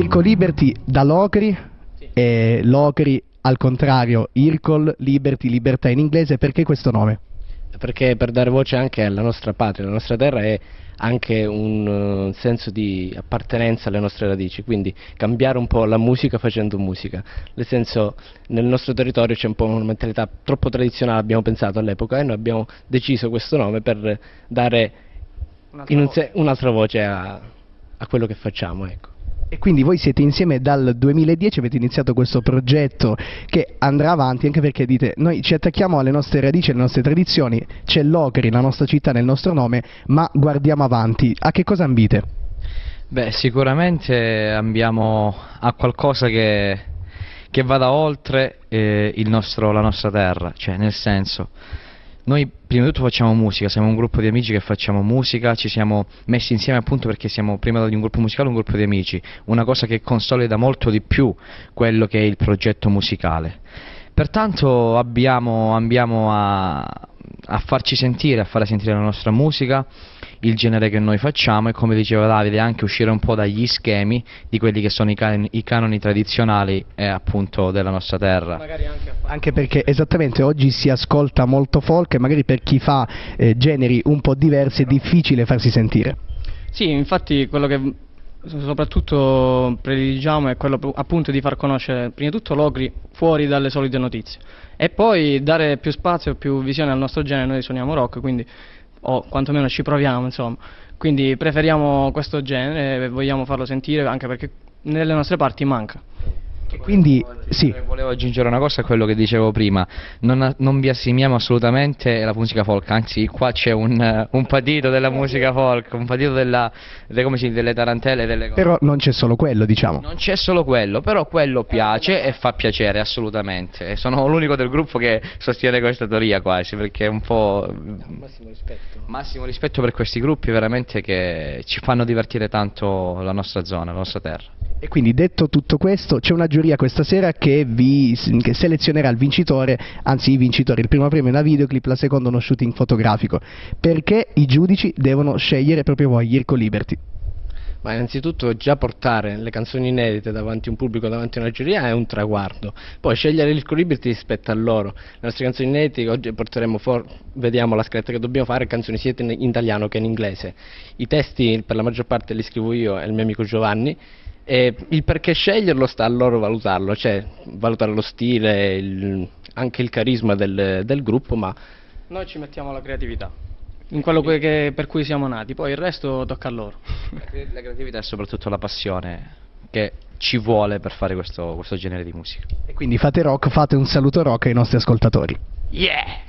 Irco Liberty da Locri, Sì. e Locri al contrario, Ircol, Liberty, libertà in inglese, perché questo nome? Perché per dare voce anche alla nostra patria, la nostra terra è anche un senso di appartenenza alle nostre radici, quindi cambiare un po' la musica facendo musica, nel senso nel nostro territorio c'è un po' una mentalità troppo tradizionale, abbiamo pensato all'epoca, e noi abbiamo deciso questo nome per dare un'altra voce a quello che facciamo, ecco. E quindi voi siete insieme dal 2010, avete iniziato questo progetto che andrà avanti, anche perché dite, noi ci attacchiamo alle nostre radici, alle nostre tradizioni, c'è Locri, la nostra città nel nostro nome, ma guardiamo avanti. A che cosa ambite? Beh, sicuramente ambiamo a qualcosa che vada oltre la nostra terra, cioè nel senso, noi prima di tutto facciamo musica, siamo un gruppo di amici che facciamo musica, ci siamo messi insieme appunto perché siamo prima di un gruppo musicale un gruppo di amici, una cosa che consolida molto di più quello che è il progetto musicale. Pertanto ambiamo a farci sentire, a fare sentire la nostra musica, il genere che noi facciamo e, come diceva Davide, anche uscire un po' dagli schemi di quelli che sono i canoni tradizionali appunto della nostra terra. Anche perché esattamente oggi si ascolta molto folk e magari per chi fa generi un po' diversi è difficile farsi sentire. Sì, infatti quello che soprattutto prediligiamo è quello appunto di far conoscere prima di tutto Locri fuori dalle solite notizie e poi dare più spazio e più visione al nostro genere. Noi suoniamo rock, quindi o quantomeno ci proviamo, insomma, quindi preferiamo questo genere e vogliamo farlo sentire anche perché nelle nostre parti manca. E quindi sì. Volevo aggiungere una cosa a quello che dicevo prima, non biasimiamo assolutamente la musica folk, anzi qua c'è un patito della musica folk, un patito delle tarantelle, delle cose. Però non c'è solo quello, diciamo. Non c'è solo quello, però quello piace e fa piacere assolutamente. Sono l'unico del gruppo che sostiene questa teoria quasi, perché è un po'... Massimo rispetto per questi gruppi veramente che ci fanno divertire tanto la nostra zona, la nostra terra. E quindi detto tutto questo, c'è una giuria questa sera che selezionerà il vincitore, anzi i vincitori, il primo premio è una videoclip, la seconda uno shooting fotografico. Perché i giudici devono scegliere proprio voi, Irco Liberty? Ma innanzitutto già portare le canzoni inedite davanti a un pubblico, davanti a una giuria è un traguardo. Poi scegliere il Liberty spetta a loro. Le nostre canzoni inedite oggi porteremo vediamo la scaletta che dobbiamo fare, canzoni sia in italiano che in inglese. I testi per la maggior parte li scrivo io e il mio amico Giovanni. E il perché sceglierlo sta a loro valutarlo, cioè valutare lo stile, anche il carisma del gruppo, ma noi ci mettiamo la creatività in quello per cui siamo nati, poi il resto tocca a loro. La creatività è soprattutto la passione che ci vuole per fare questo genere di musica. E quindi fate rock, fate un saluto rock ai nostri ascoltatori. Yeah!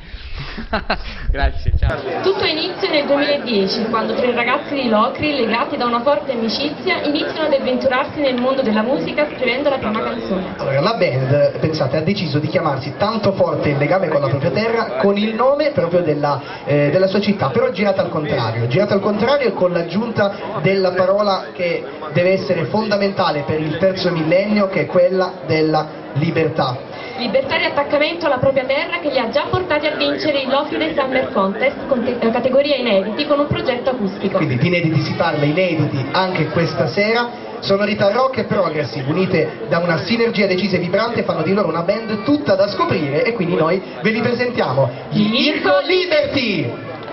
Grazie, ciao. Tutto inizia nel 2010, quando tre ragazzi di Locri, legati da una forte amicizia, iniziano ad avventurarsi nel mondo della musica scrivendo la prima canzone. Allora, la band, pensate, ha deciso di chiamarsi Tanto Forte il legame con la propria terra, con il nome proprio della sua città, però girata al contrario e con l'aggiunta della parola che deve essere fondamentale per il terzo millennio, che è quella della libertà. Libertà di attaccamento alla propria terra che li ha già portati a vincere il Locri Day Summer Contest con categoria inediti con un progetto acustico. Quindi di inediti si parla, inediti anche questa sera. Sonorità rock e progressive unite da una sinergia decisa e vibrante fanno di loro una band tutta da scoprire e quindi noi ve li presentiamo, gli Irco Liberty!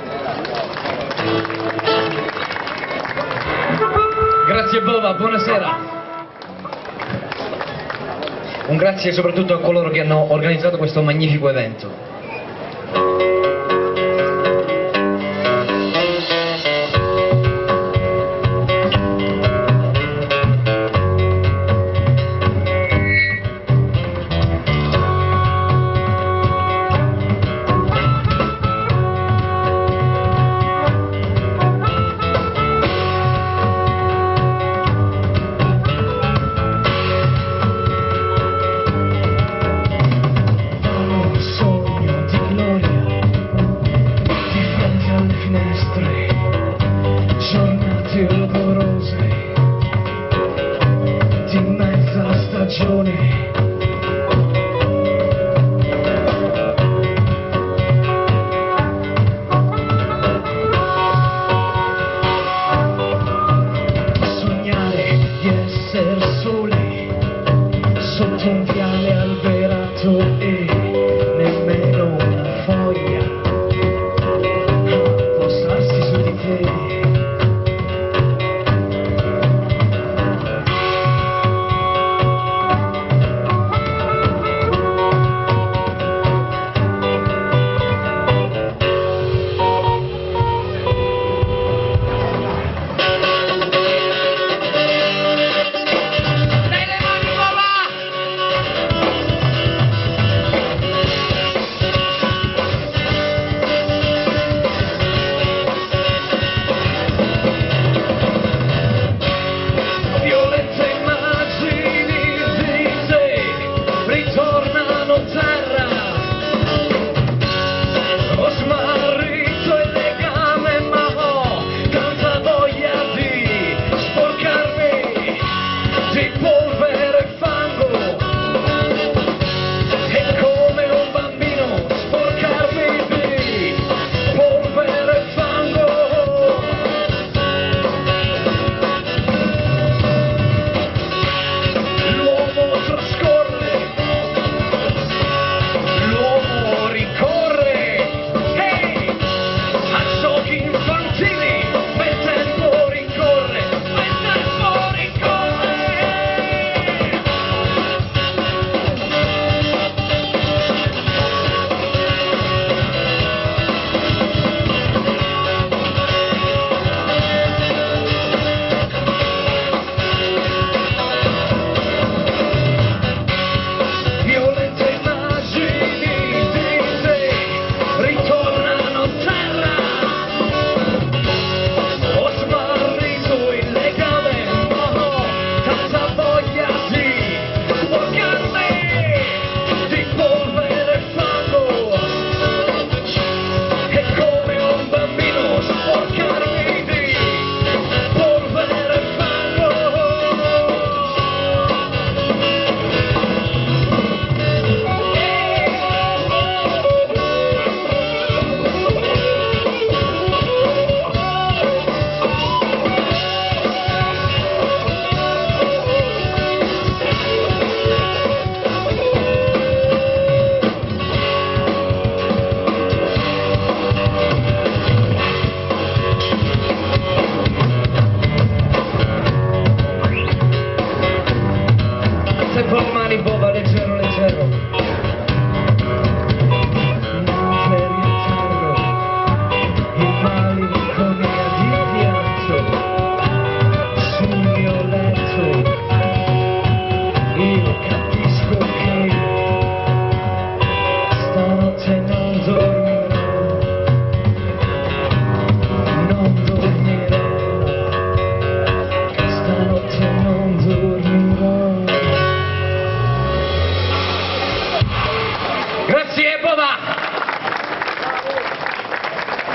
Grazie Bova, buonasera. Un grazie soprattutto a coloro che hanno organizzato questo magnifico evento.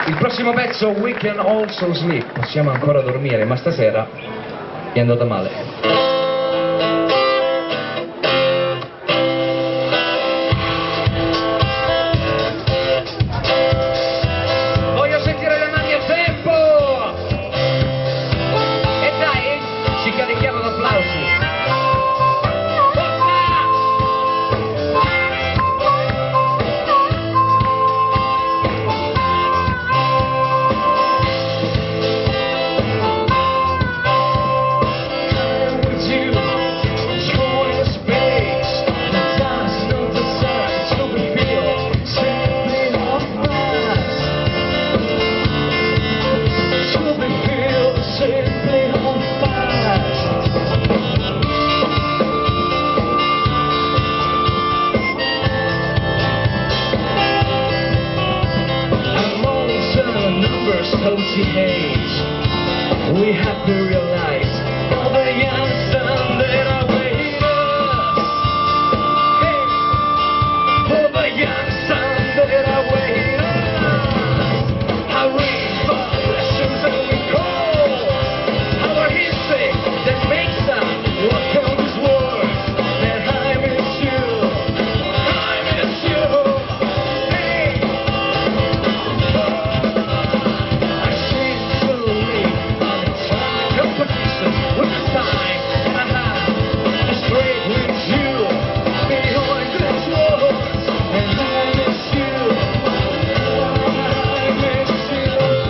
Il prossimo pezzo, We Can Also Sleep, possiamo ancora dormire, ma stasera è andata male. Cozy haze, we have to realize all the young sun that await us. Hey, for the young sun that await us. How we fall lessons that we call our history that makes us walk on this world. And I miss you, I miss you. Hey. With the time, the straight with you, behind the doors, and I miss you, I miss you.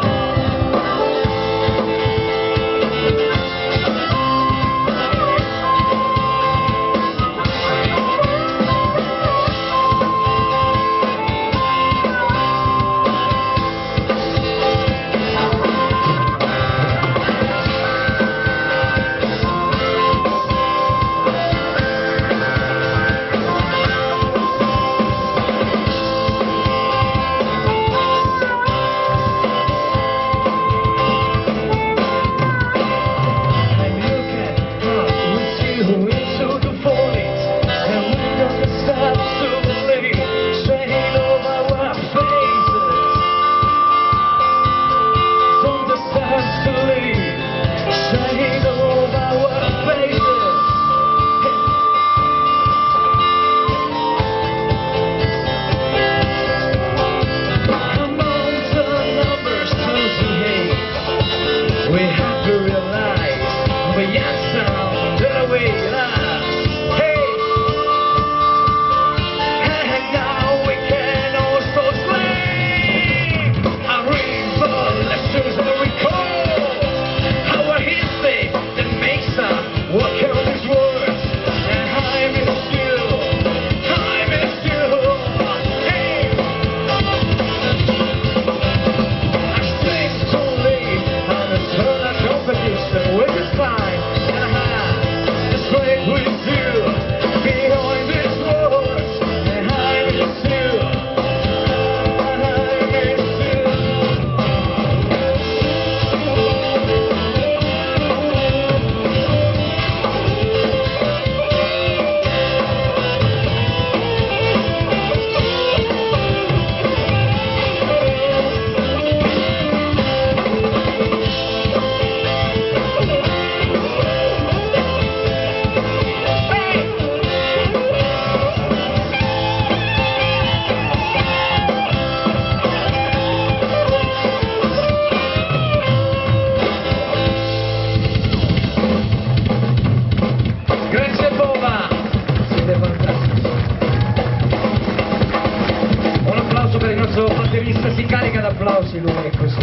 Batterista si carica d'applausi lui è così,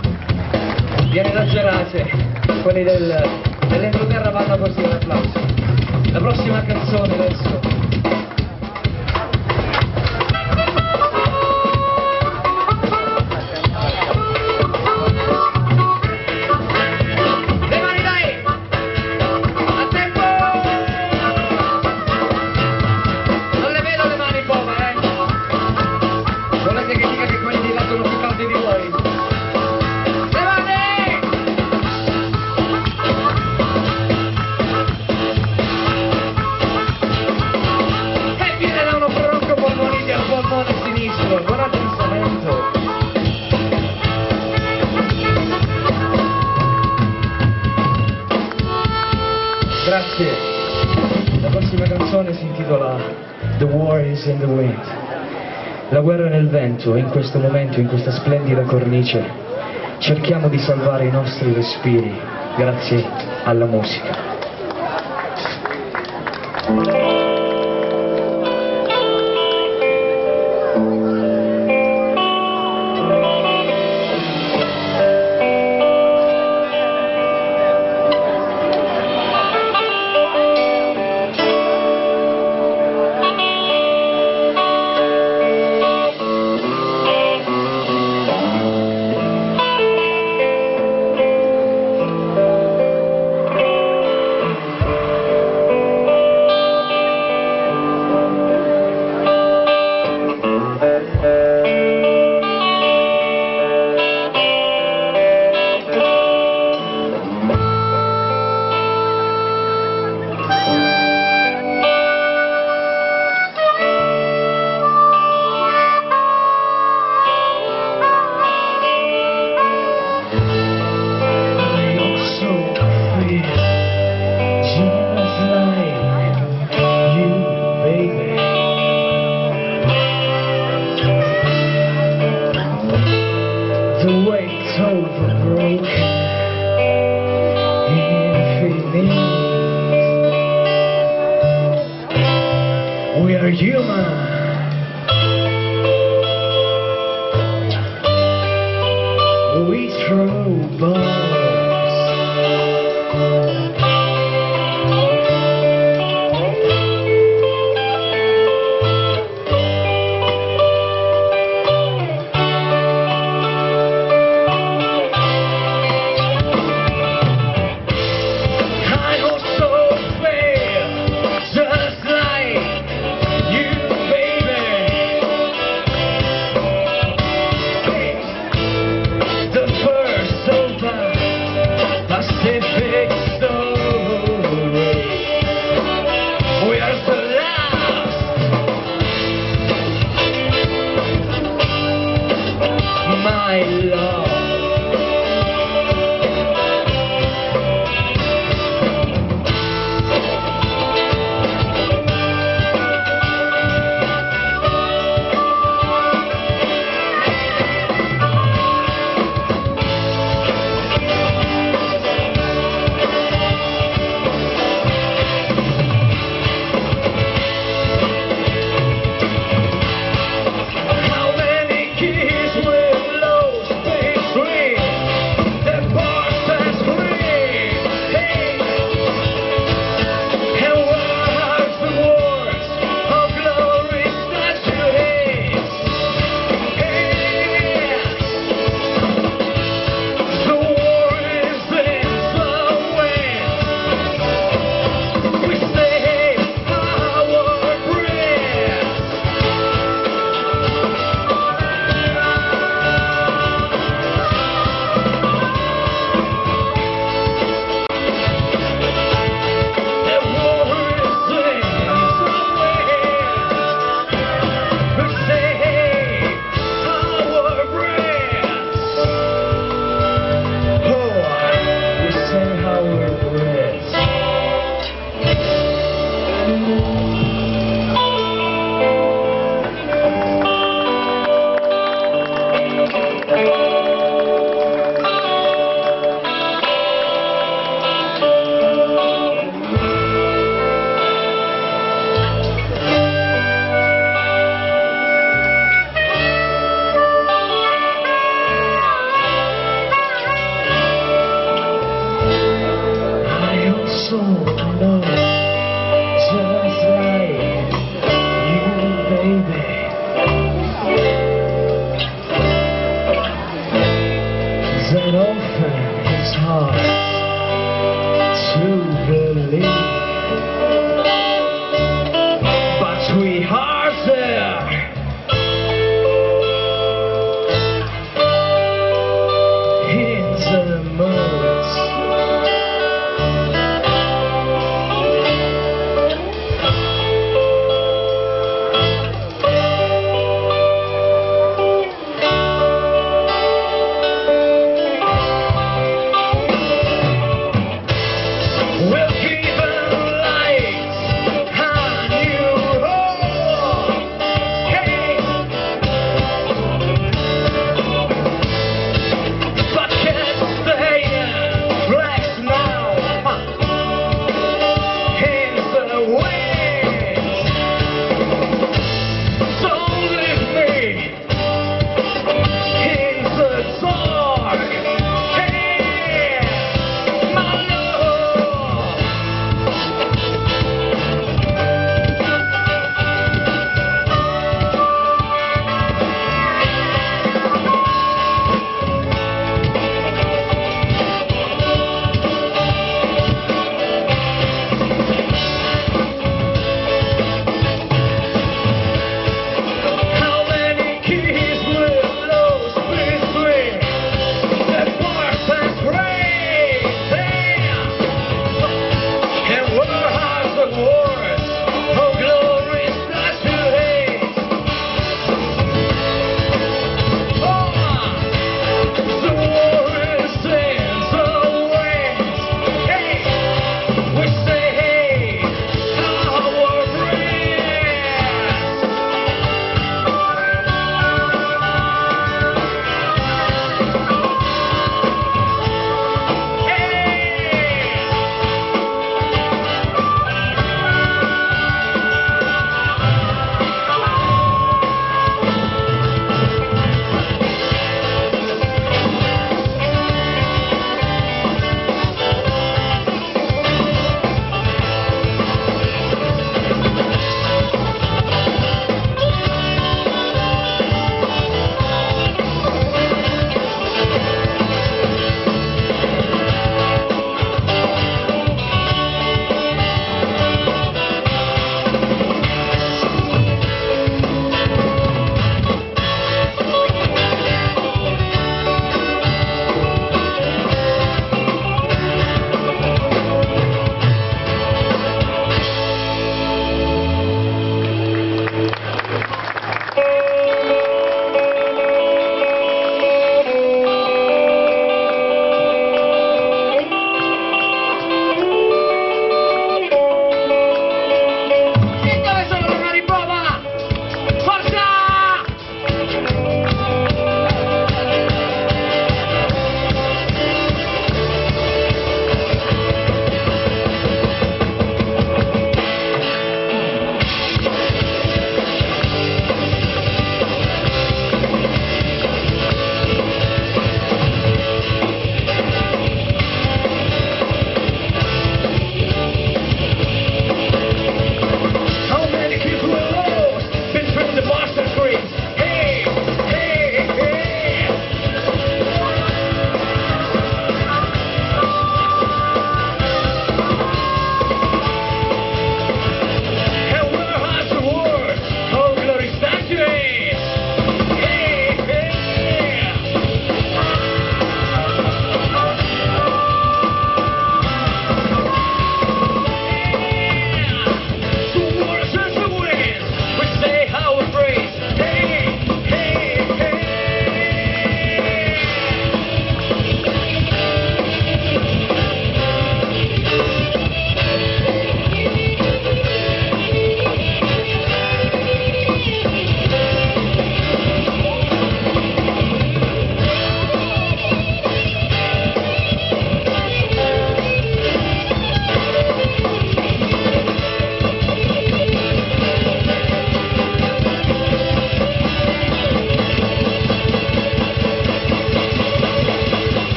viene da Gerase, quelli dell'entroterra vanno così ad applausi. La prossima canzone adesso. Guardate il instrumento. Sì, la prossima canzone si intitola The War is in the Wind. La guerra è nel vento e in questo momento, in questa splendida cornice, cerchiamo di salvare i nostri respiri grazie alla musica. We are human. We throw bombs. I also fail, just like you, baby. The first of the Pacific story. We are the last. My love. How many keys will lose between the bars and scream? Hey, and what are the words of glory that you hate? Yes, the war is in the wind. We save our breath. The war is in the wind. We save our breath. Oh, we save our breath. I also know, just like you, baby, that often it's hard to believe, but we are there. In the moods.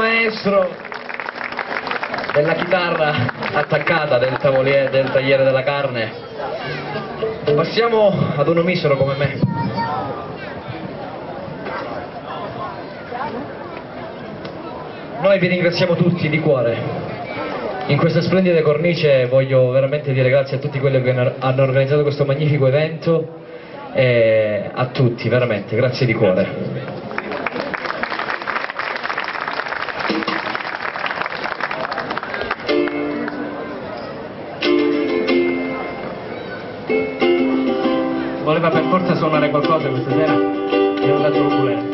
maestro della chitarra attaccata del tagliere della carne. Passiamo ad uno misero come me. Noi vi ringraziamo tutti di cuore. In questa splendida cornice voglio veramente dire grazie a tutti quelli che hanno organizzato questo magnifico evento e a tutti, veramente, grazie di cuore. Voleva per forza suonare qualcosa questa sera? Gli hanno dato l'ukulele.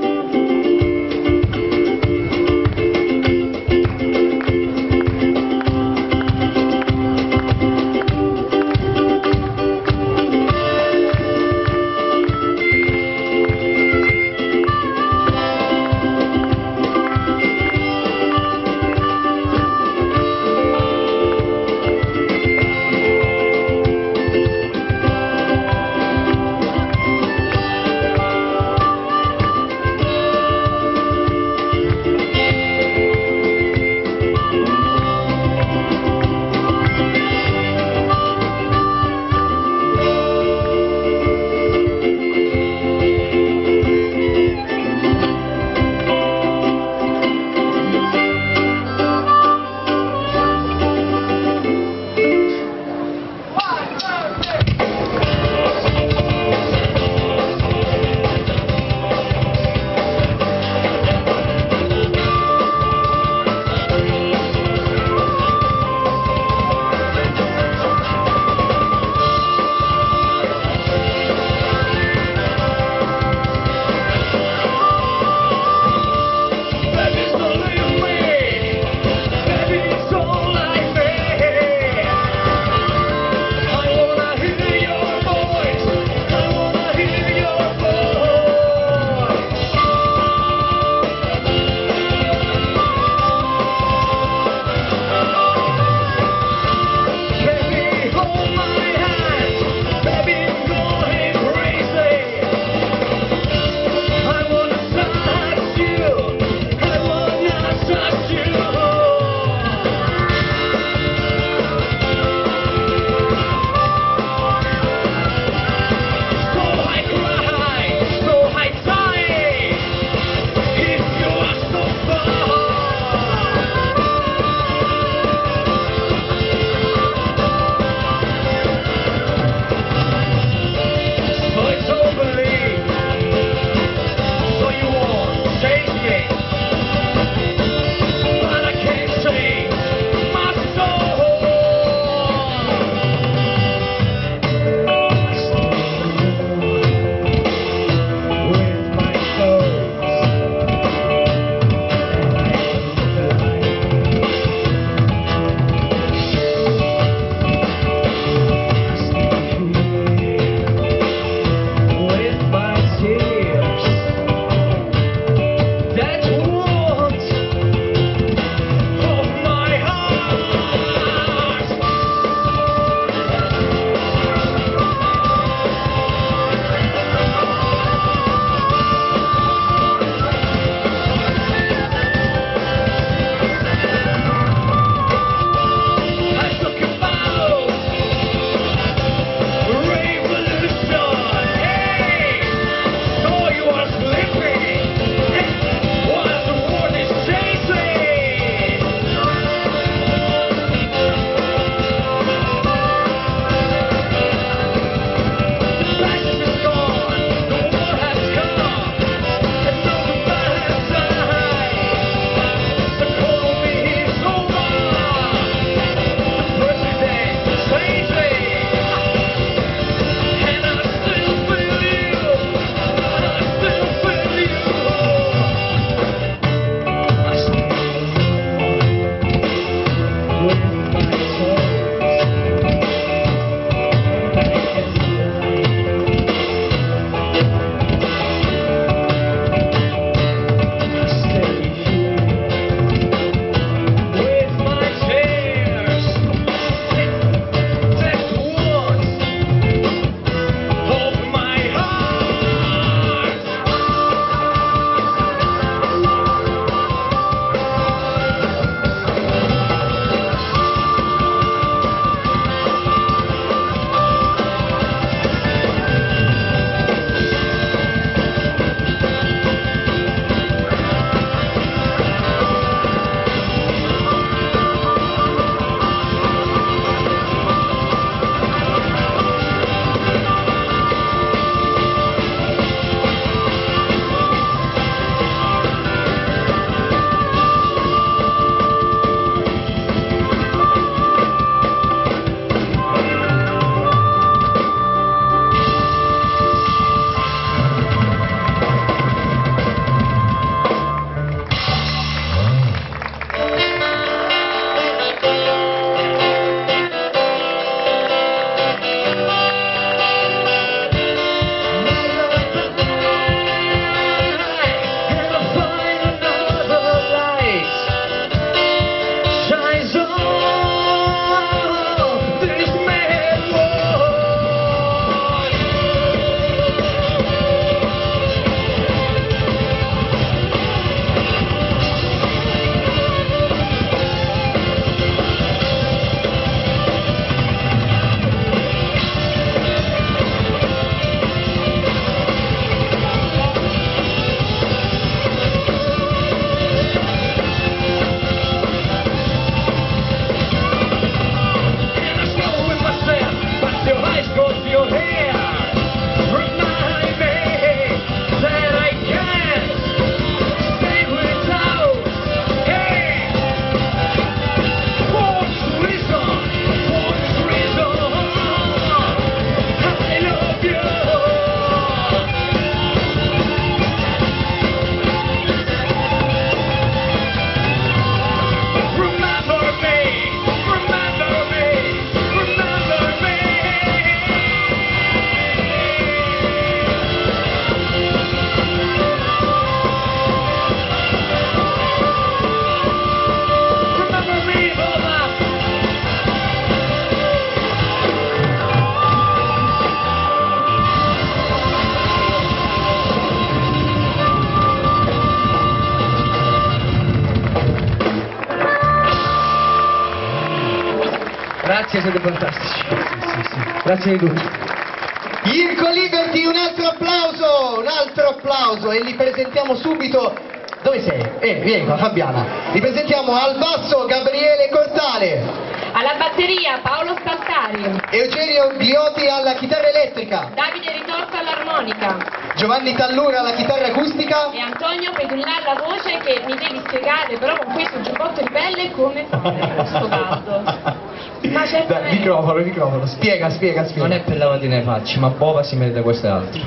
Grazie, siete fantastici. Grazie di tutto. Irko Liberty, un altro applauso e li presentiamo subito. Dove sei? Vieni qua Fabiana. Li presentiamo al basso Gabriele Cortale, Alla batteria Paolo Staltari, Eugenio Glioti alla chitarra elettrica, Davide Ritorto all'armonica Giovanni Tallura alla chitarra acustica e Antonio Pedullà alla voce, che mi devi spiegare però con questo giubbotto di pelle come fare questo caldo. Ma certamente. Microfono, spiega. Non è per lavati nei facci, ma Bova si merita questo e altro.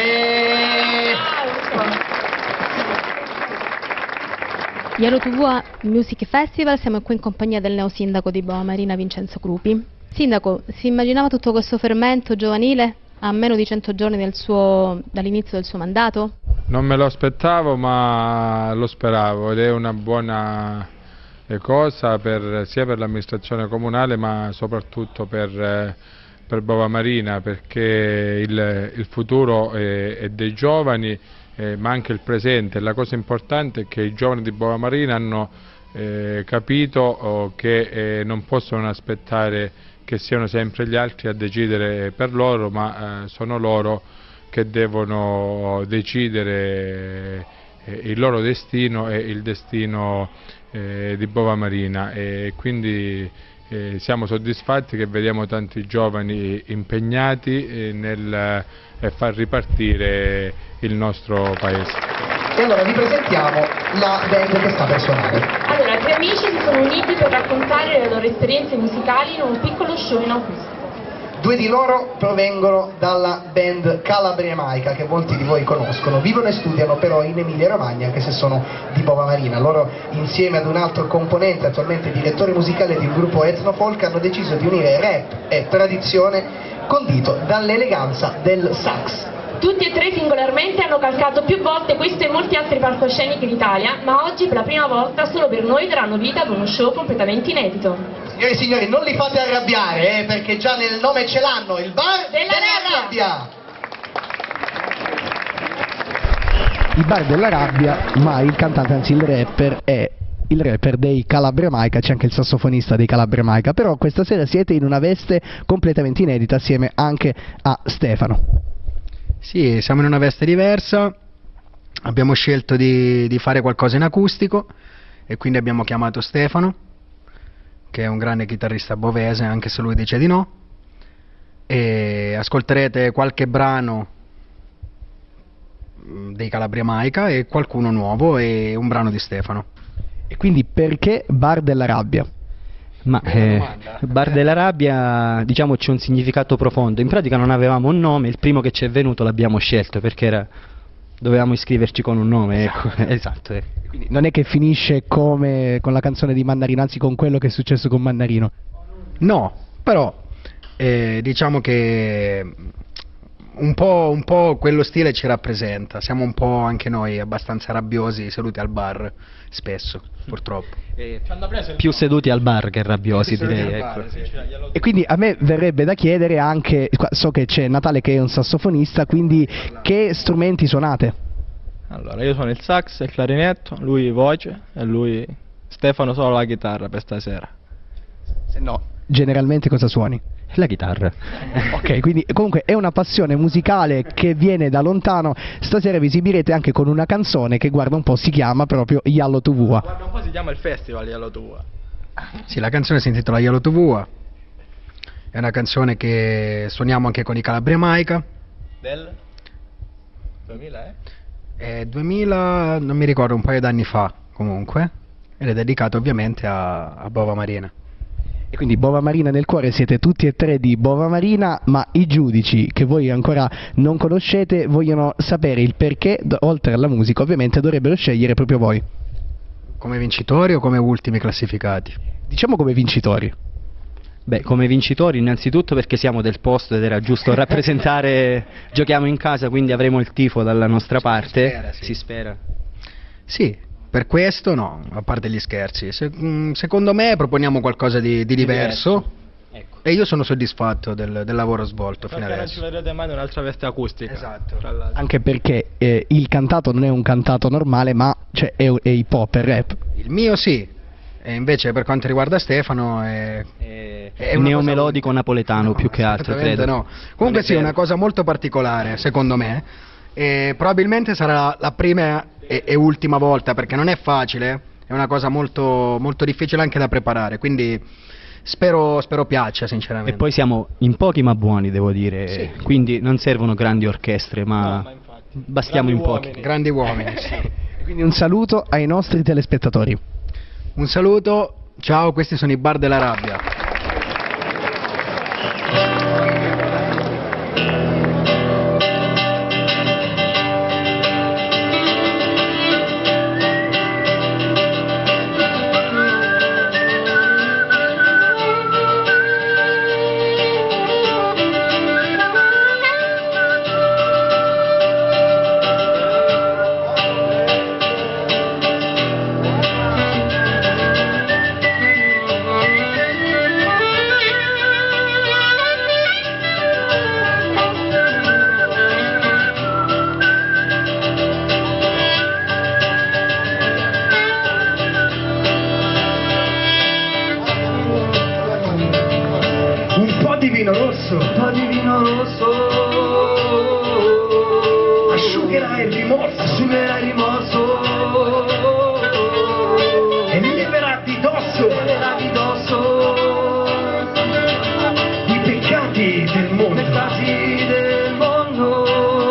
Yellow TV Music Festival, siamo qui in compagnia del neosindaco di Bova Marina, Vincenzo Crupi. Sindaco, si immaginava tutto questo fermento giovanile a meno di 100 giorni dall'inizio del suo mandato? Non me lo aspettavo, ma lo speravo, ed è una buona cosa sia per l'amministrazione comunale, ma soprattutto per Bova Marina, perché il futuro è dei giovani, ma anche il presente. La cosa importante è che i giovani di Bova Marina hanno capito che non possono aspettare che siano sempre gli altri a decidere per loro, ma sono loro che devono decidere il loro destino e il destino di Bova Marina, e quindi siamo soddisfatti che vediamo tanti giovani impegnati nel far ripartire il nostro paese. E allora vi presentiamo la band che sta per suonare. Allora, tre amici si sono uniti per raccontare le loro esperienze musicali in un piccolo show in acustico. Due di loro provengono dalla band Calabria Maica, che molti di voi conoscono. Vivono e studiano però in Emilia Romagna, anche se sono di Bova Marina. Loro, insieme ad un altro componente, attualmente direttore musicale di un gruppo etnofolk, hanno deciso di unire rap e tradizione condito dall'eleganza del sax. Tutti e tre singolarmente hanno calcato più volte questo e molti altri palcoscenici d'Italia, ma oggi per la prima volta solo per noi daranno vita ad uno show completamente inedito. Signore e signori, non li fate arrabbiare, perché già nel nome ce l'hanno, il bar della rabbia! Il bar della rabbia, ma il cantante, anzi il rapper, è il rapper dei Calabria Maica, c'è anche il sassofonista dei Calabria Maica, però questa sera siete in una veste completamente inedita assieme anche a Stefano. Sì, siamo in una veste diversa, abbiamo scelto di fare qualcosa in acustico e quindi abbiamo chiamato Stefano, che è un grande chitarrista bovese, anche se lui dice di no, e ascolterete qualche brano dei Calabria Maica e qualcuno nuovo e un brano di Stefano. E quindi perché Bar della Rabbia? Ma Bar della Rabbia, diciamo, c'è un significato profondo. In pratica non avevamo un nome, il primo che ci è venuto l'abbiamo scelto perché dovevamo iscriverci con un nome, ecco. Esatto. Quindi non è che finisce come con la canzone di Mannarino, anzi con quello che è successo con Mannarino. No, però diciamo che un po' quello stile ci rappresenta, siamo un po' anche noi abbastanza rabbiosi seduti al bar, spesso, purtroppo. Più seduti al bar che rabbiosi, direi. Ecco. E quindi a me verrebbe da chiedere anche, so che c'è Natale che è un sassofonista, quindi che strumenti suonate? Allora, io suono il sax e il clarinetto, lui voce e lui, Stefano, solo la chitarra per stasera. Se no, generalmente cosa suoni? La chitarra. Ok, quindi comunque è una passione musicale che viene da lontano. Stasera vi esibirete anche con una canzone che, guarda un po', si chiama proprio Yallo Tuvua. Guarda un po', si chiama il festival Yallo Tuvua. Sì, la canzone si intitola Yallo Tuvua, è una canzone che suoniamo anche con i Calabria Maica. Del 2000, 2000, non mi ricordo, un paio d'anni fa comunque, ed è dedicata ovviamente a Bova Marina. E quindi Bova Marina nel cuore, siete tutti e tre di Bova Marina, ma i giudici che voi ancora non conoscete vogliono sapere il perché, oltre alla musica ovviamente, dovrebbero scegliere proprio voi. Come vincitori o come ultimi classificati? Diciamo come vincitori. Beh, come vincitori innanzitutto perché siamo del posto ed era giusto rappresentare, giochiamo in casa, quindi avremo il tifo dalla nostra parte. Si spera. Sì. Per questo no, a parte gli scherzi, secondo me proponiamo qualcosa di diverso. Ecco. E io sono soddisfatto del lavoro svolto fino adesso. Non ci vedrete mai in un'altra veste acustica. Esatto. Anche perché il cantato non è un cantato normale, ma cioè, è hip hop, è rap. Il mio sì, E invece per quanto riguarda Stefano è neomelodico napoletano più che altro, credo. No. Comunque sì, è una cosa molto particolare secondo me, e probabilmente sarà la prima e ultima volta, perché non è facile, è una cosa molto, molto difficile anche da preparare, quindi spero piaccia sinceramente. E poi siamo in pochi ma buoni, devo dire, Sì. Quindi non servono grandi orchestre, ma bastiamo in pochi. Grandi uomini, sì. Quindi un saluto ai nostri telespettatori. Un saluto, ciao, questi sono i Bar della Rabbia. Un po' di vino rosso asciugherà il rimorso e leverà di dosso i peccati del mondo.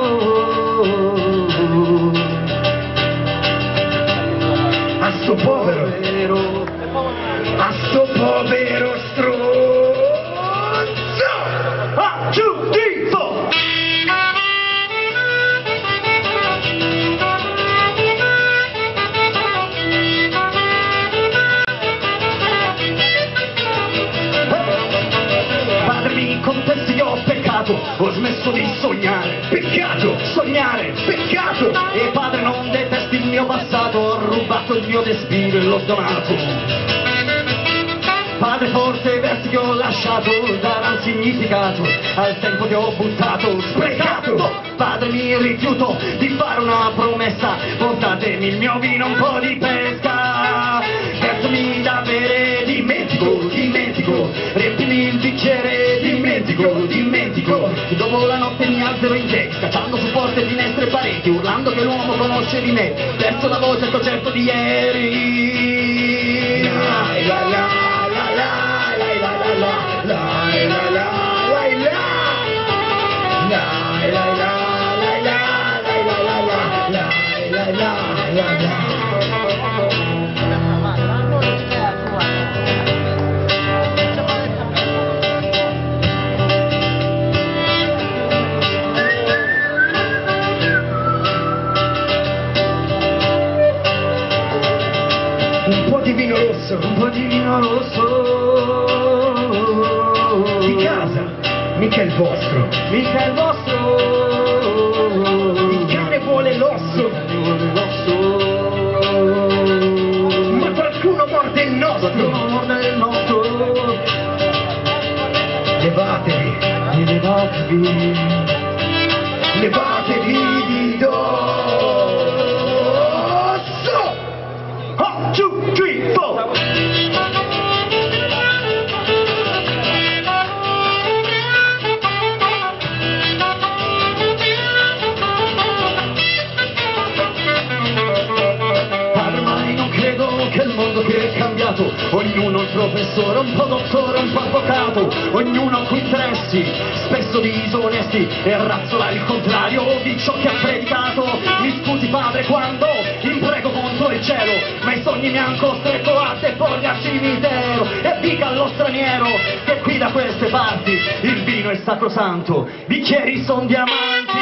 A sto povero stronzo. 1, 2, 3, 4. Padre, mi confessi che ho peccato, ho smesso di sognare, sognare, peccato. E padre, non detesti il mio passato, ho rubato il mio respiro e l'ho donato. Padre, forse i versi che ho lasciato daranno significato al tempo che ho buttato, sprecato. Padre, mi rifiuto di fare una promessa, portatemi il mio vino, un po' di pesca. Versami da bere, dimentico, riempimi il bicchiere, dimentico. E dopo la notte mi alzerò in te, scacciando su porte, finestre e pareti, urlando che l'uomo conosce di me, perso la voce al concerto di ieri. Un po' di vino rosso di casa, mica il vostro. Il cane vuole l'osso, ma qualcuno morde il nostro. Levatevi di dosso. 1, 2, 3, 4. Padre, mai non credo che il mondo che è cambiato, ognuno il professore, un po' dottore, un po' avvocato, ognuno con interessi spesso disonesti, e razzola il contrario di ciò che ha predicato. Mi scusi padre quando imprego contro il cielo, ma i sogni mi han costretto a deporre al cimitero. E dica allo straniero che qui da queste parti il vino è sacrosanto, bicchieri son diamanti.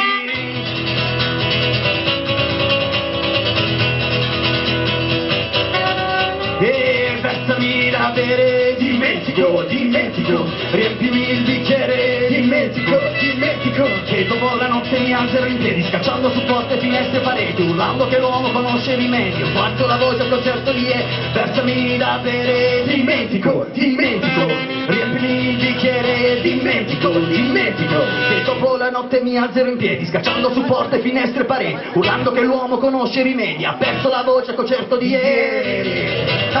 E versami da bere, dimentico, riempimi il bicchiere, dimentico, che dopo la notte mi alzerò in piedi, scacciando su porte, finestre e pareti, urlando che l'uomo conosce il rimedio, faccio la voce al concerto di ieri. Versami da bere, dimentico, riempimi il bicchiere, dimentico, che dopo la la notte mi alzerò in piedi, scacciando su porte, finestre e pareti, urlando che l'uomo conosce i rimedi, ha perso la voce concerto di ieri.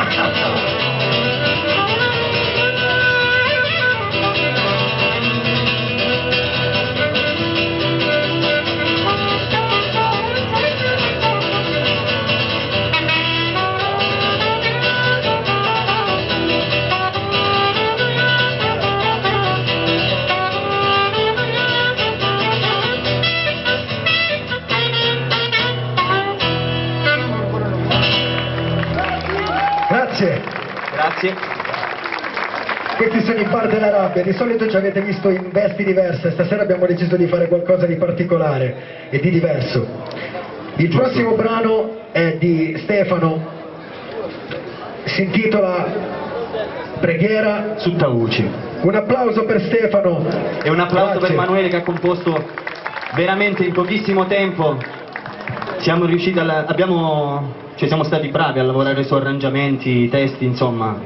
Grazie. Grazie. Questi sono i Bar della Rabbia, di solito ci avete visto in vesti diverse, stasera abbiamo deciso di fare qualcosa di particolare e di diverso. Il prossimo brano è di Stefano, si intitola Preghiera su Tauci. Un applauso per Stefano. E un applauso Grazie. per Emanuele che ha composto veramente in pochissimo tempo. Siamo riusciti siamo stati bravi a lavorare su arrangiamenti, testi, insomma.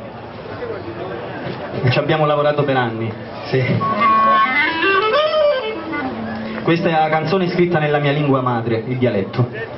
Ci abbiamo lavorato per anni. Sì. Questa è la canzone scritta nella mia lingua madre, il dialetto.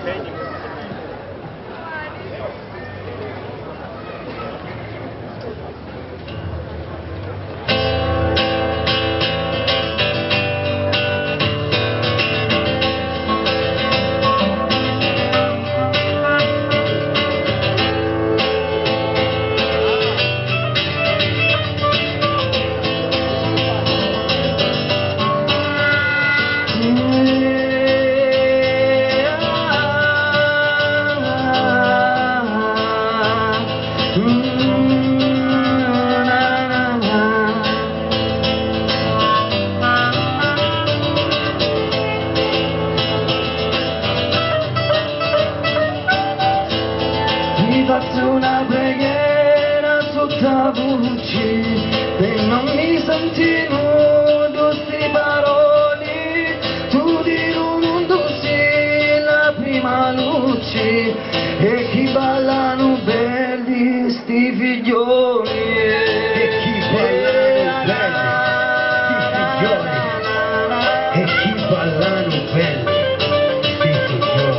Ti faccio una preghiera sottovoce e non mi senti nudo sti parole, tu di un mondo sei la prima luce e chi ballano belli sti figlioli E chi ballano belli sti figlioli e chi ballano belli sti figlioli.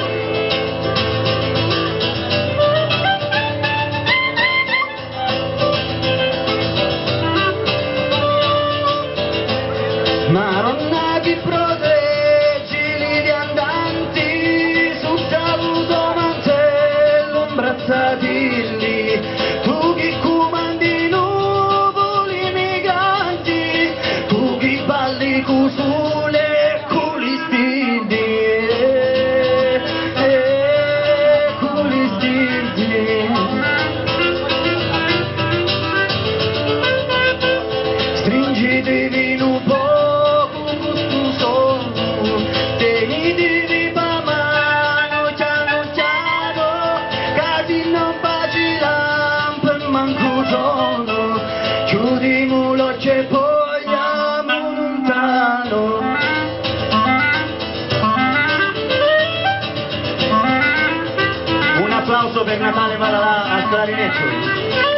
Maronna che proteggi gli viandanti sul tavuto mantello imbrazzati lì, tu che comandi nuvoli migranti, tu che balli con sole con gli stilli, con gli stilli. Stringitevi in un poco questo sonno, tenitevi per mano piano piano, casi non facci lampo manco sono, chiudiamo l'occhio e poi andiamo lontano. Un applauso per Natale Malalà al clarinetto.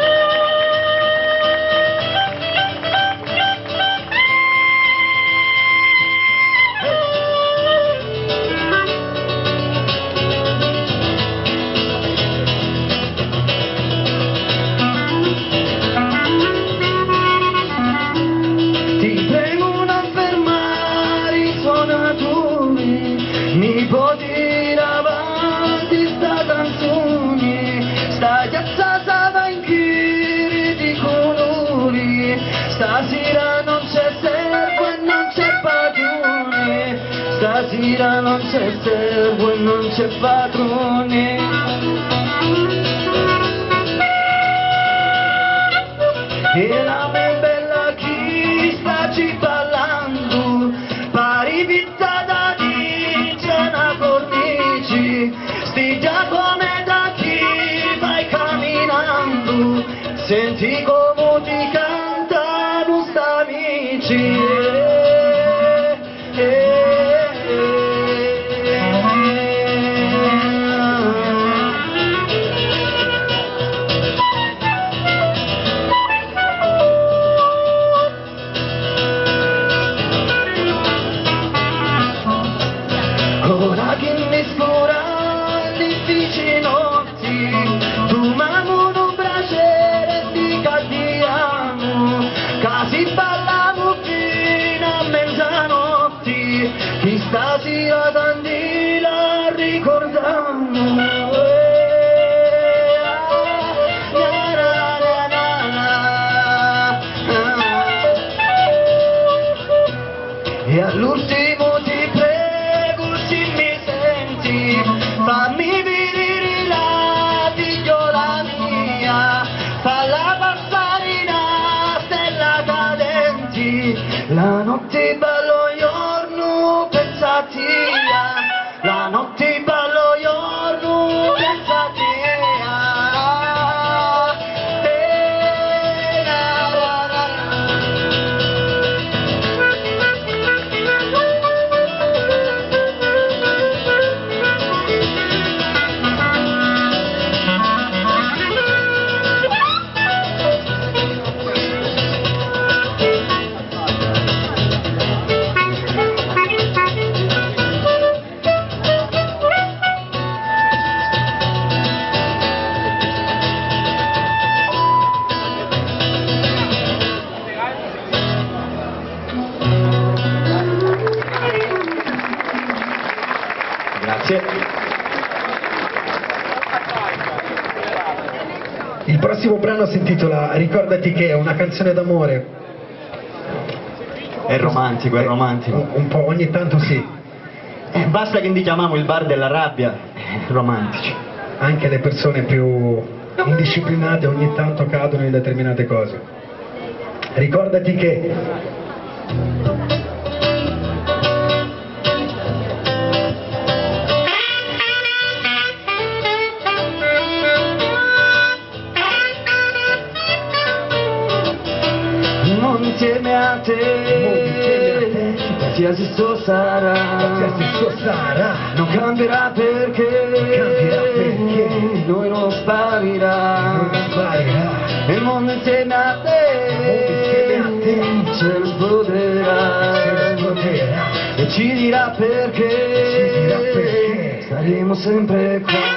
Ti prego non fermare i suonatori, mi può dire avanti sta canzone, sta chiazzata va in chiri di colori, stasera non c'è servo e non c'è padrone, stasera non c'è servo e non c'è padrone. E la me bella chi sta ci ballando, pari vita da dice una cornice, sti già come da chi vai camminando, senti come ti cantano sta amici. E all'ultimo ti prego se mi senti, fammi vedere la figliola mia, falla passare una stella cadenti, la notte ballo giorno pensati, la notte ballo giorno pensati. Grazie. Il prossimo brano si intitola Ricordati che è una canzone d'amore. È romantico, è romantico. Un po', ogni tanto sì. Basta che chiamiamo il bar della rabbia, romantici. Anche le persone più indisciplinate ogni tanto cadono in determinate cose. Ricordati che... Insieme a te, qualsiasi esso sarà, non cambierà perché, noi non sparirà, il mondo insieme a te, ce lo esploderà, e ci dirà perché, saremo sempre qua.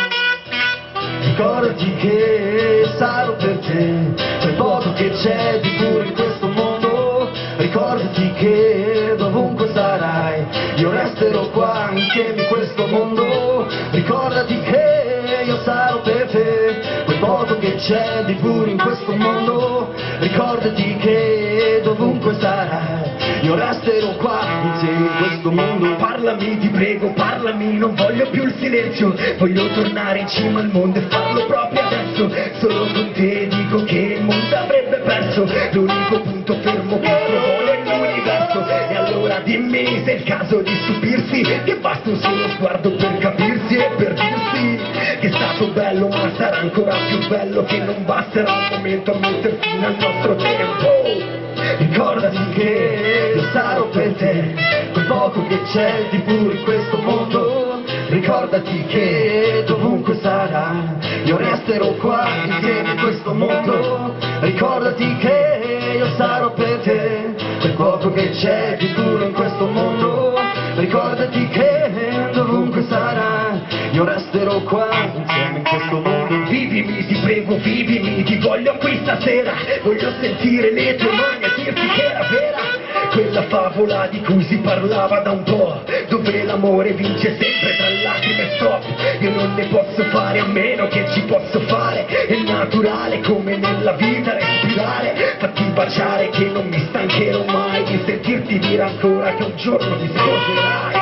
Ricordati che sarò per te, quel poco che c'è di puro in questo mondo. Ricordati che dovunque sarai, io resterò qua insieme in questo mondo. Ricordati che io sarò per te, quel poco che c'è di puro in questo mondo. Ricordati che dovunque sarai, io resterò qua insieme in questo mondo. Parlami, ti prego, parlami, non voglio più il silenzio, voglio tornare in cima al mondo e farlo proprio adesso. Solo con te dico che il mondo avrebbe perso l'unico punto fermo che trovo nell'universo. E allora dimmi se è il caso di stupirsi, che basta un solo sguardo per capirsi e per dirsi che è stato bello ma sarà ancora più bello, che non basterà un momento a mettere fine al nostro tempo. Ricordati che io sarò per te, quel poco che c'è di puro in questo mondo. Ricordati che dovunque sarai, io resterò qua insieme in questo mondo. Ricordati che io sarò per te, quel poco che c'è di puro in questo mondo. Ricordati che dovunque sarai, io resterò qua insieme in questo mondo. Vivimi, ti prego, vivimi, ti voglio qui stasera, voglio sentire le tue mani e dirti che era vera quella favola di cui si parlava da un po', dove l'amore vince sempre tra lacrime e stop. Io non ne posso fare a meno che ci posso fare, è naturale come nella vita respirare, fatti baciare che non mi stancherò mai di sentirti dire ancora che un giorno mi sposerai.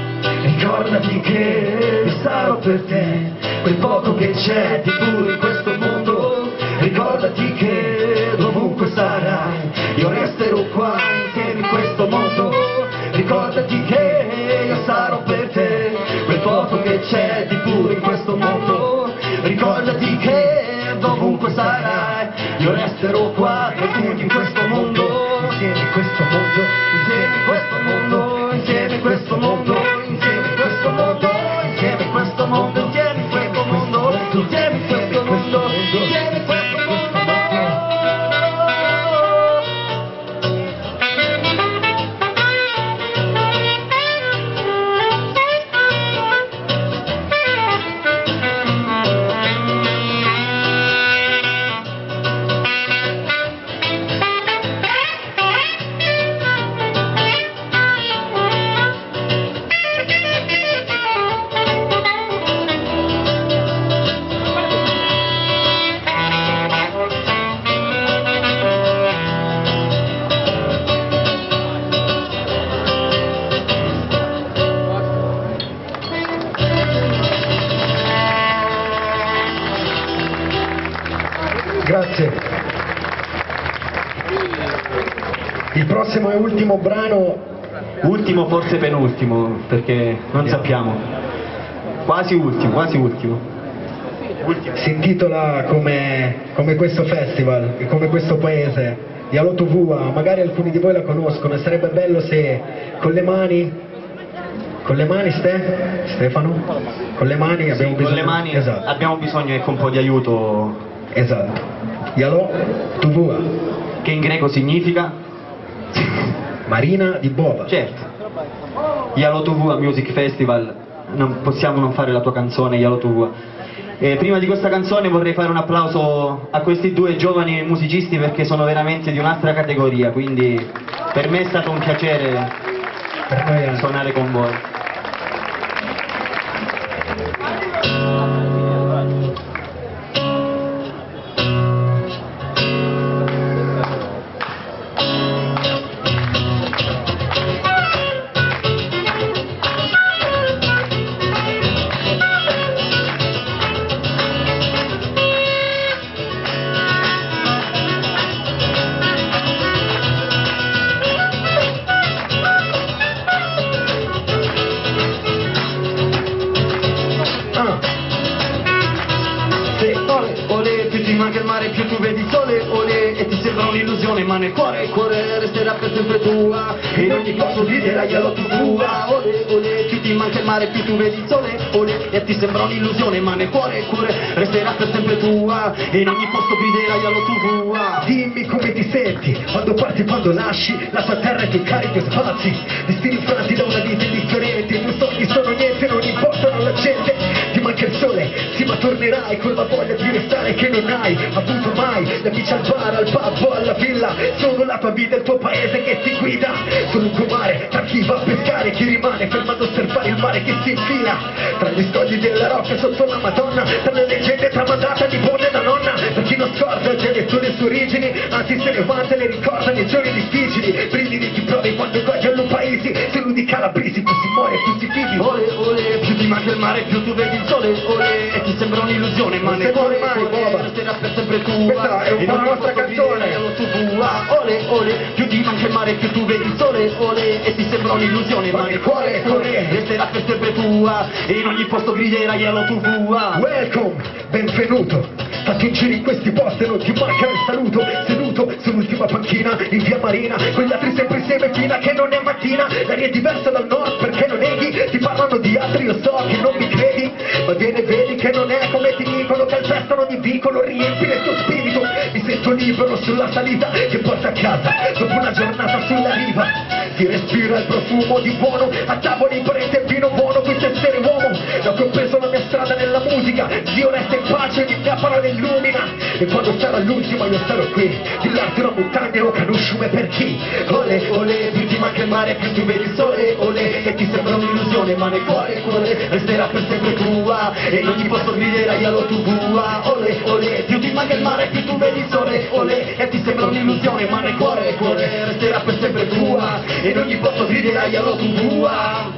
Ricordati che io sarò per te, quel poco che c'è di puro in questo mondo. Ricordati che dovunque sarai, io resterò qua insieme in questo mondo. Ricordati che io sarò per te, quel poco che c'è di puro in questo mondo. Ricordati che dovunque sarai, io resterò qua per tutti in questo mondo. Insieme in questo mondo, insieme in questo mondo, insieme in questo mondo, insieme in questo mondo, insieme in questo mondo, insieme in questo mondo, insieme in questo mondo, insieme in questo mondo. Grazie. Il prossimo e ultimo brano. Ultimo, forse penultimo, perché non sappiamo. Quasi ultimo, quasi ultimo. Si intitola come questo festival e come questo paese, Yalo Tuvua. Magari alcuni di voi la conoscono e sarebbe bello se con le mani, Stefano? Con le mani abbiamo bisogno. Con le mani Esatto. abbiamo bisogno, ecco, un po' di aiuto. Esatto. Yalo Tuvua. Che in greco significa? Marina di Bova. Certo. Yalo Tuvua Music Festival, non possiamo non fare la tua canzone Yalo Tuvua. Prima di questa canzone vorrei fare un applauso a questi due giovani musicisti perché sono veramente di un'altra categoria, quindi per me è stato un piacere suonare con voi. Più tu vedi il sole, olè, e ti sembra un'illusione, ma nel cuore resterà per sempre tua, e in ogni posto griderai Yalo Tuvua, olè, olè, più ti manca il mare, più tu vedi il sole, olè, e ti sembra un'illusione, ma nel cuore resterà per sempre tua, e in ogni posto griderai Yalo Tuvua. Dimmi come ti senti, quando parti, quando nasci, la tua terra è più carica e spazi, destini infranti da una vita indifferente, i tuoi sogni sono niente, non importano alla gente, ti manca il sole, sì ma tornerai con la voglia di restare che non hai avuto mai, gli amici al bar, al pub o alla villa, sono la tua vita, il tuo paese che ti guida, sono il tuo mare, tra chi va a pescare, chi rimane fermo ad osservare il mare che si infila, tra gli scogli della roccia sotto la Madonna, tra le leggende tramandate di buone da nonna, per chi non scorda già le sue origini, anzi se ne vanta e le ricorda nei giorni difficili, brindisi ti provi quando godi allo paesi, se lui di calabrisi più si muore più si fidi, ole ole, più ti manca il mare, più tu vedi il sole, ole, e ti sembra un'illusione, ma nel cuore resterà per sempre tua. Questa è un po' la nostra canzone. Ole ole, più ti manca il mare, più tu vedi il sole, ole, e ti sembra un'illusione, ma nel cuore resterà per sempre tua, e in ogni posto griderai Yalo Tuvua. Welcome, benvenuto, fatti un giro in questi posti, non ti manca il saluto, seduto sull'ultima panchina in via Marina, con gli altri sempre insieme fino a che non è mattina, l'aria è diversa dal nord perché non neghi, ti parlano di altri, io so che non mi credi, ma viene vedi che non è come ti dicono, calpestano ogni vicolo, riempi il tuo spirito, mi sento libero sulla salita che porta a casa, dopo una giornata sulla riva, si respira il profumo di buono, a tavoli parente vino buono, questo è essere uomo, da che ho preso la mia strada nella musica, Dio resta in pace, ogni mia parola illumina, e quando sarà l'ultima io sarò qui, di là una montagna o canusciume per chi, ole ole, più ti manca il mare, più tu vedi il sole, ole, e ti sembra un'illusione, ma nel cuore resterà per sempre tua, e in ogni posto griderai Yalo Tuvua, ole ole, più ti manca il mare, più tu vedi il sole, ole, e ti sembra un'illusione, ma nel cuore resterà per sempre tua, e in ogni posto griderai Yalo Tuvua.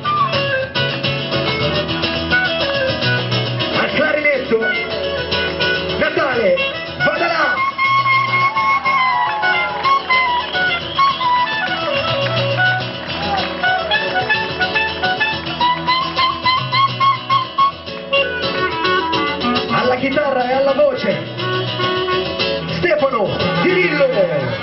Al clarinetto, Natale, vada là! Alla chitarra e alla voce, Stefano Cirillo!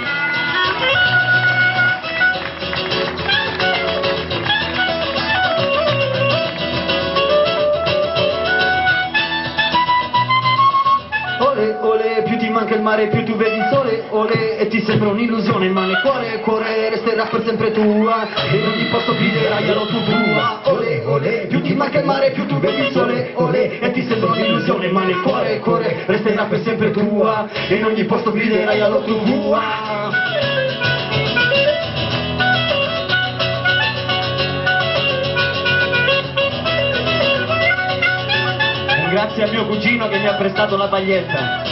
Ole ole, più ti manca il mare, più tu vedi il sole, ole, e ti sembra un'illusione, ma nel cuore resterà per sempre tua, e in ogni posto griderai Yalo Tuvua, ole ole, più ti manca il mare, più tu vedi il sole, ole, e ti sembra un'illusione, ma nel cuore resterà per sempre tua, e in ogni posto griderai Yalo Tuvua. Grazie al mio cugino che mi ha prestato la paglietta.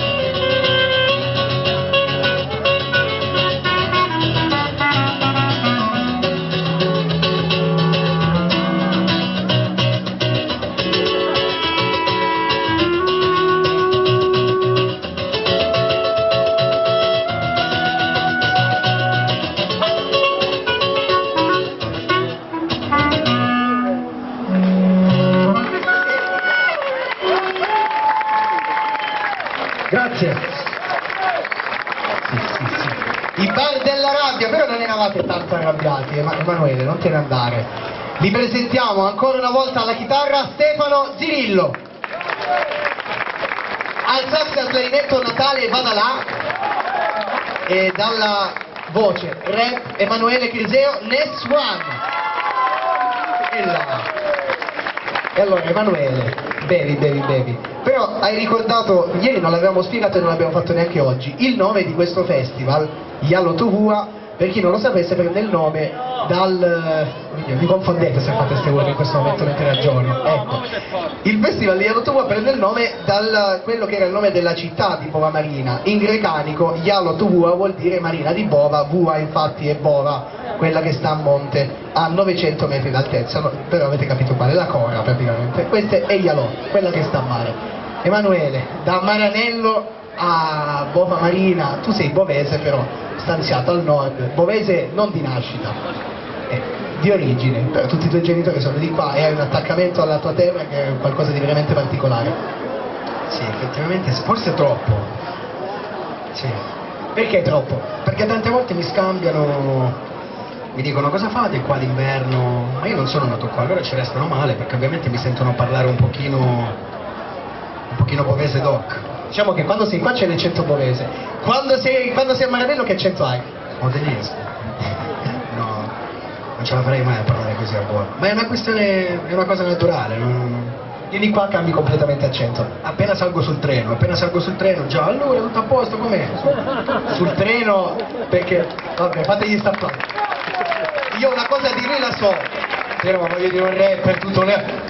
i Bar della Rabbia, però non eravate tanto arrabbiati, Emanuele, non te ne andare. Li presentiamo ancora una volta alla chitarra Stefano Zirillo, al sax e al clarinetto Natale Vadalà, e dalla voce rap Emanuele Criseo Neswan. E allora Emanuele, bevi, però hai ricordato, ieri non l'avevamo spiegato e non l'abbiamo fatto neanche oggi, il nome di questo festival, Yalo Tuvua, per chi non lo sapesse, prende il nome dal... mi confondete se fate queste cose in questo momento mentre ragiono, ecco. Il festival di Yalo Tuvua prende il nome da quello che era il nome della città di Bova Marina, in grecanico Yalo Tuvua vuol dire marina di Bova, Vua infatti è Bova, quella che sta a monte a 900 metri d'altezza, no, però avete capito quale, la Cora praticamente, questa è Yalo, quella che sta a mare. Emanuele, da Maranello a Bova Marina, tu sei bovese però stanziato al nord, bovese non di nascita, di origine, però tutti i tuoi genitori sono di qua e hai un attaccamento alla tua terra che è qualcosa di veramente particolare. Sì, effettivamente, forse troppo. Sì. Perché troppo? Perché tante volte mi scambiano, mi dicono cosa fate qua d'inverno, ma io non sono nato qua, allora ci restano male perché ovviamente mi sentono parlare un pochino bovese doc. Diciamo che quando sei qua c'è l'accento bovese, quando sei a Maranello che accento hai? Modenese. No, non ce la farei mai a parlare così a buono. Ma è una questione, è una cosa naturale. Io di qua cambi completamente accento. Appena salgo sul treno, già, allora tutto a posto, com'è? Sul treno, perché, vabbè, fategli sta qua. Io una cosa di lui la so, però voglio dire un rapper tutto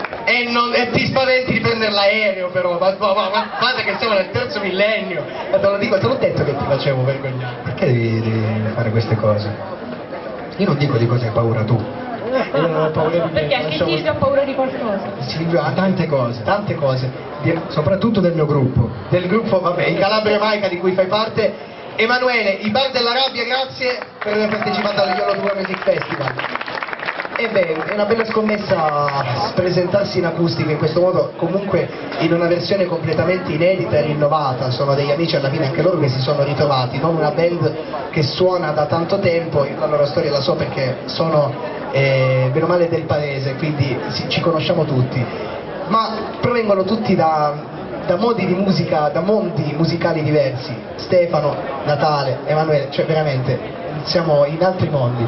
e ti spaventi di prendere l'aereo però, ma guarda che siamo nel terzo millennio, te lo dico, te l'ho detto che ti facevo vergognare. Perché devi fare queste cose? Io non dico di cosa hai paura tu. Io non ho paura di perché anche Silvio ha paura di qualcosa. Silvio ha tante cose, soprattutto del mio gruppo. Del gruppo, vabbè, i Calabria Maica di cui fai parte. Emanuele, i Bar della Rabbia, grazie per aver partecipato al Yolo Tuvua Music Festival. E beh, è una bella scommessa presentarsi in acustica in questo modo, comunque in una versione completamente inedita e rinnovata. Sono degli amici alla fine anche loro che si sono ritrovati, non una band che suona da tanto tempo, io la loro storia la so perché sono bene o male del paese, quindi ci conosciamo tutti, ma provengono tutti da modi di musica, da mondi musicali diversi. Stefano, Natale, Emanuele, cioè veramente siamo in altri mondi.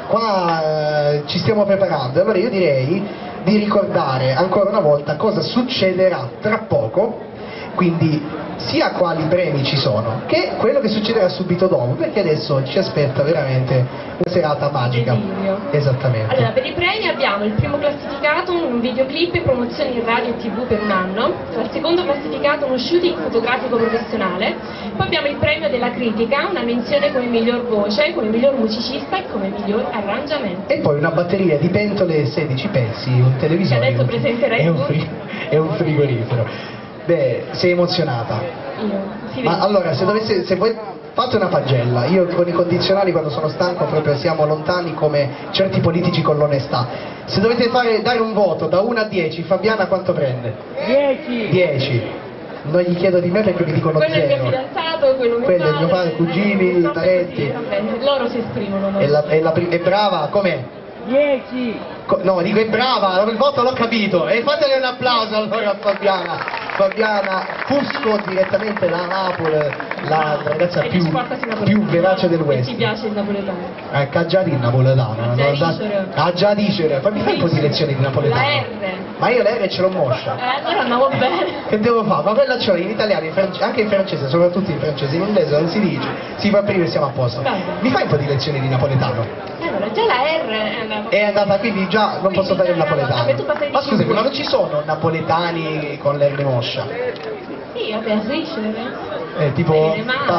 Qua ci stiamo preparando, allora io direi di ricordare ancora una volta cosa succederà tra poco, quindi sia quali premi ci sono che quello che succederà subito dopo, perché adesso ci aspetta veramente una serata magica. Esattamente. Allora, per i premi abbiamo il primo classificato un videoclip e promozioni in radio e tv per un anno, al secondo classificato uno shooting fotografico professionale, poi abbiamo il premio della critica, una menzione come miglior voce, come miglior musicista e come miglior arrangiamento. E poi una batteria di pentole e 16 pezzi, un televisore che adesso presenterai e un frigorifero. Beh, sei emozionata? Io, sì, ma allora, se voi fate una pagella, io con i condizionali quando sono stanco proprio siamo lontani come certi politici con l'onestà. Se dovete dare un voto da 1 a 10, Fabiana quanto prende? 10. 10. Non gli chiedo di me perché mi dicono 0. Quello è il mio fidanzato, quello è il mio padre, cugini, parenti. Loro si esprimono. No? È brava, com'è? 10. No, dico è brava, il voto l'ho capito. E fatele un applauso allora a Fabiana. Fabiana Fusco, direttamente da Napoli, la ragazza più verace del West. Ti piace il napoletano? Caggiati il napoletano. A già dicere. Fammi fare un po' di lezioni di napoletano. La R. Ma io la R ce l'ho moscia. Allora andavo bene. Che devo fare? Ma quella ce l'ho in italiano, anche in francese, soprattutto in francese, in inglese non si dice. Si fa prima e siamo a posto. Mi fai un po' di lezioni di napoletano? Allora, già la R è andata, quindi già non posso fare il napoletano. Ma scusami, ma non ci sono napoletani con l'R moscia? Sì, vabbè, a ricevere. Tipo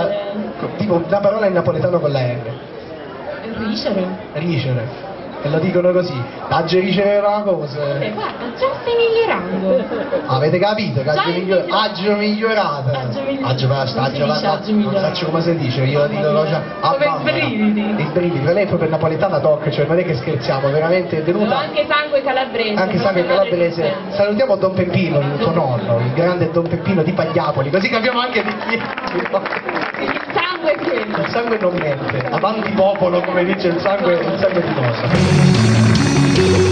una parola in napoletano con la R. Ricevere. Ricevere. E lo dicono così, oggi ricevere una cosa. Guarda, già stai migliorando. Avete capito? Che oggi ho migliorato. Non faccio come si dice, io dico cosa. Come i brividi. I brividi, lei è proprio napoletana doc, cioè non è che scherziamo, veramente è venuta. Anche sangue calabrese. Anche sangue calabrese. Salutiamo Don Peppino, il tuo nonno, il grande Don Peppino di Pagliapoli, così capiamo anche di chi. Il sangue è quello. il sangue non mente, avanti popolo, come dice il sangue di cosa.